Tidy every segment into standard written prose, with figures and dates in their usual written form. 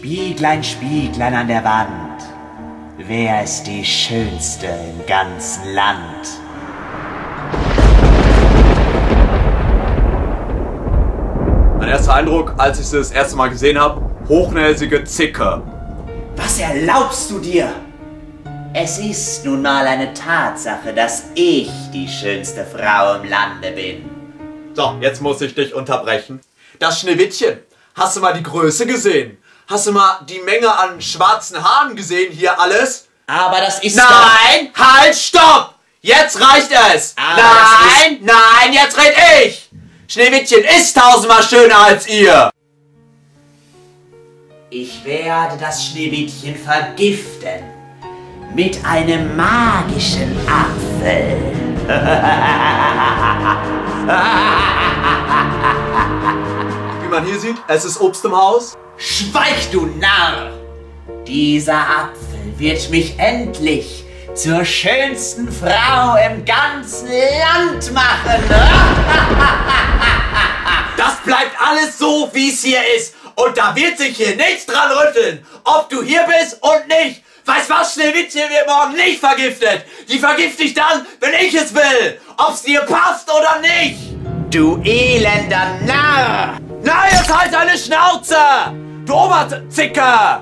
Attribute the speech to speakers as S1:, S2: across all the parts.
S1: Spieglein, Spieglein an der Wand, wer ist die Schönste im ganzen Land?
S2: Mein erster Eindruck, als ich sie das erste Mal gesehen habe, hochnäsige Zicke.
S1: Was erlaubst du dir? Es ist nun mal eine Tatsache, dass ich die schönste Frau im Lande bin.
S2: So, jetzt muss ich dich unterbrechen. Das Schneewittchen, hast du mal die Größe gesehen? Hast du mal die Menge an schwarzen Haaren gesehen hier alles?
S1: Aber das ist
S2: Nein! Halt, stopp! Jetzt reicht es!
S1: Aber
S2: Nein, nein, jetzt red ich! Schneewittchen ist tausendmal schöner als ihr!
S1: Ich werde das Schneewittchen vergiften mit einem magischen Apfel.
S2: Wie man hier sieht, es ist Obst im Haus.
S1: Schweig, du Narr! Dieser Apfel wird mich endlich zur schönsten Frau im ganzen Land machen.
S2: Das bleibt alles so, wie es hier ist. Und da wird sich hier nichts dran rütteln, ob du hier bist und nicht. Weißt was, Schneewittchen wird morgen nicht vergiftet. Die vergifte ich dann, wenn ich es will. Ob's dir passt oder nicht.
S1: Du elender Narr!
S2: Na, jetzt halt deine Schnauze! Du Oberzicke!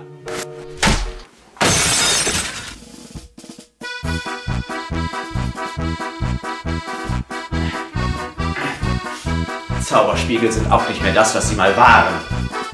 S1: Zauberspiegel sind auch nicht mehr das, was sie mal waren.